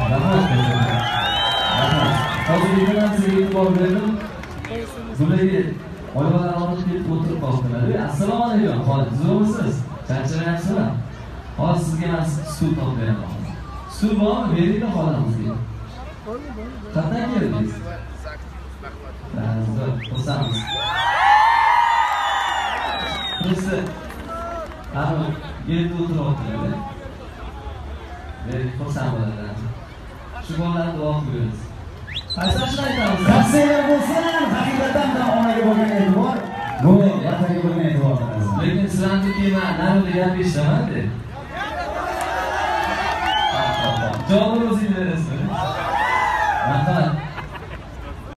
Rahmat. Hozir bilan sizga e'tibor berdim. Bularga oybalar olib kelib o'tirib qoldilar. Assalomu alaykum. Hozir zo'rmisiz? Charchamayapsizmi? Hozir sizga men stul topib beraman. Stul bormi? Beraylik xolamizga. Qatdan keldingiz? Xursandmiz. Bizni ana yerda o'tiryaptilar. Xursand bo'ladilar. Shu bolalarni duo qilamiz. Qaysi shuni aytamiz? Tavsiyalar bo'lsin, haqiqatan ham onaga bo'lgan e'tibor, bu vatanga bo'lgan e'tibor. Lekin sizlarni kema narida gap eshitaman-da. Javob o'zingiz berasizmi? Marhamat.